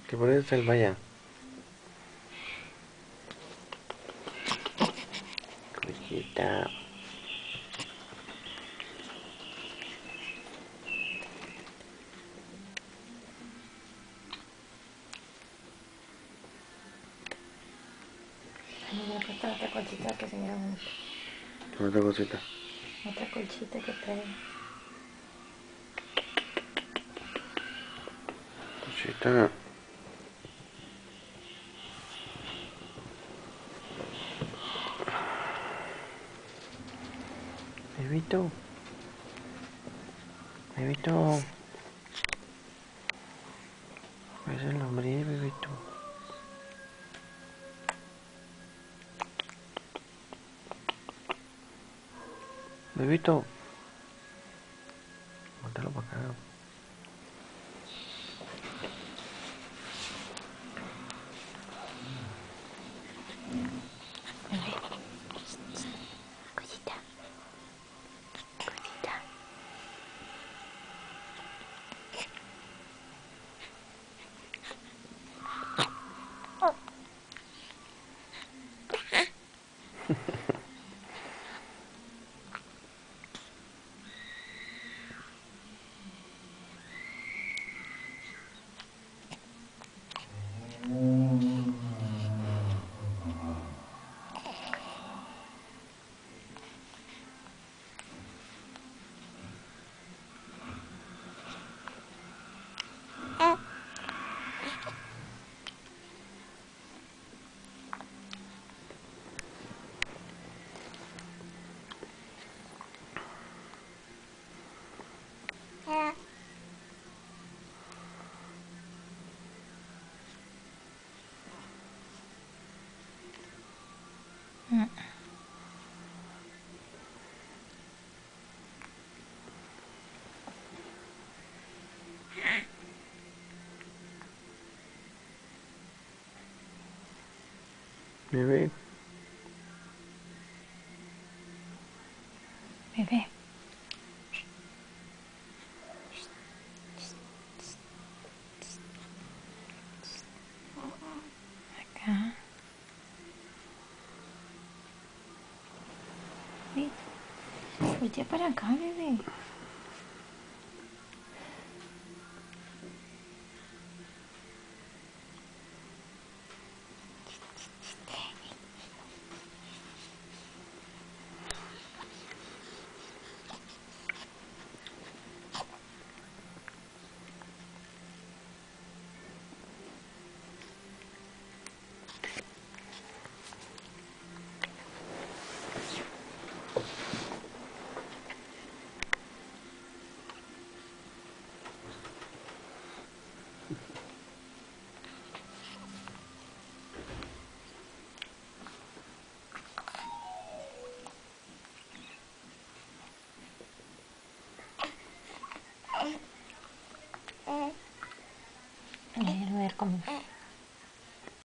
Que por eso está el vaya. Cosita. Ay, me presta otra colchita que se mira bonita. Otra cosita. Otra colchita que trae. Cosita. Bebito. Bebito. ¿Cuál es el nombre, bebito? Bebito. Bótalo para acá. Bebé. Cosita. Cosita. Bebé. Bebé. Acá. Sí. Voltea para acá, bebé. Voy a ver cómo.